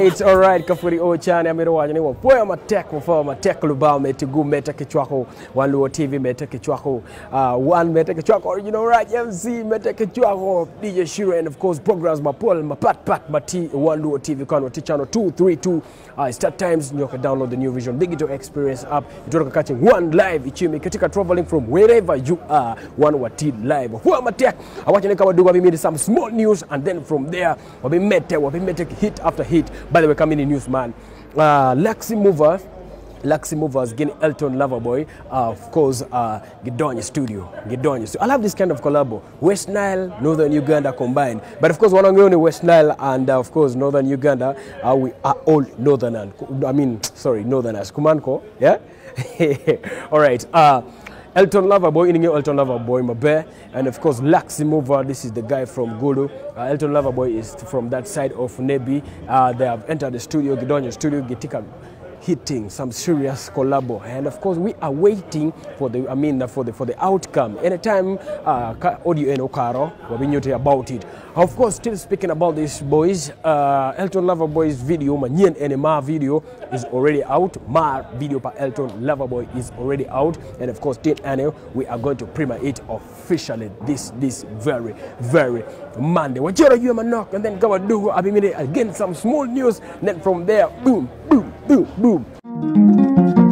Alright, Kafuri Ochani, Amiro Wajani, Poya Matek, for Matek Lubao, Metigu, Metakichwako, One Luo TV, Metakichwako, One Metakichwako, original right, MC, Metakichwako, DJ Shiro, and of course, programs, Mapol, Mapat, Mati, One Luo TV, Kanwati channel 232. Start times, you can download the New Vision Digital Experience app. You're catching one live, Ichimi, Katika traveling from wherever you are, One Wati live. Poya Matek, I want you to do we made some small news, and then from there, we met hit after hit. By the way, coming in news, man. Laxi Movers getting Elton Loverboy, of course, Gidonya Studio. I love this kind of collabo. West Nile, Northern Uganda combined. But of course, one only West Nile and of course Northern Uganda. We are all Northerners. Northerners. Kumanko, yeah. All right. Elton Loverboy, Mabe, and of course Laxi Mover. This is the guy from Gulu. Elton Loverboy is from that side of Nebi. They have entered the studio, Gidonya Studio, Gitika, hitting some serious collabo, and of course we are waiting for the for the outcome. Anytime audio and Okaro will be about it. Of course, still speaking about these boys, Elton Loverboy's video, Manien and Ma video is already out. Ma video by Elton Loverboy is already out, and of course, till annual we are going to premiere it officially this very Monday. What you knock and then go do again some small news. Then from there, boom.